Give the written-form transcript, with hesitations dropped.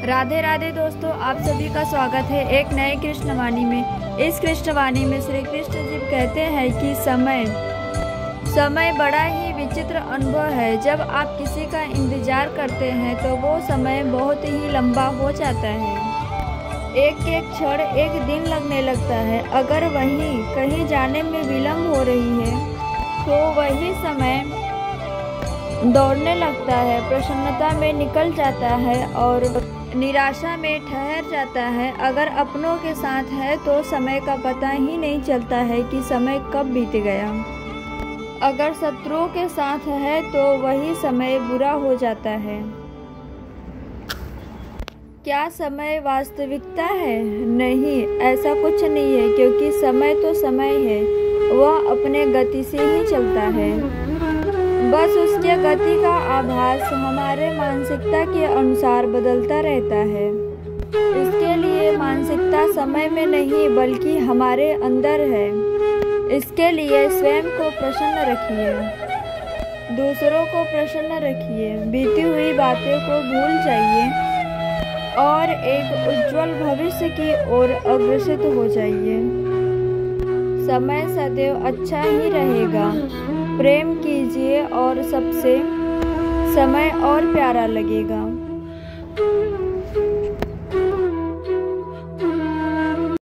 राधे राधे दोस्तों, आप सभी का स्वागत है एक नए कृष्णवाणी में। इस कृष्णवाणी में श्री कृष्ण जी कहते हैं कि समय बड़ा ही विचित्र अनुभव है। जब आप किसी का इंतजार करते हैं तो वो समय बहुत ही लंबा हो जाता है। एक एक क्षण एक दिन लगने लगता है। अगर वहीं कहीं जाने में विलम्ब हो रही है तो वही समय दौड़ने लगता है, प्रसन्नता में निकल जाता है और निराशा में ठहर जाता है। अगर अपनों के साथ है तो समय का पता ही नहीं चलता है कि समय कब बीत गया। अगर शत्रुओं के साथ है तो वही समय बुरा हो जाता है। क्या समय वास्तविकता है? नहीं, ऐसा कुछ नहीं है, क्योंकि समय तो समय है, वह अपने गति से ही चलता है। बस उसके गति का आभास हमारे मानसिकता के अनुसार बदलता रहता है। इसके लिए मानसिकता समय में नहीं बल्कि हमारे अंदर है। इसके लिए स्वयं को प्रसन्न रखिए, दूसरों को प्रसन्न रखिए, बीती हुई बातों को भूल जाइए और एक उज्जवल भविष्य की ओर अग्रसर हो जाइए। समय सदैव अच्छा ही रहेगा। प्रेम कीजिए और सबसे समय और प्यारा लगेगा।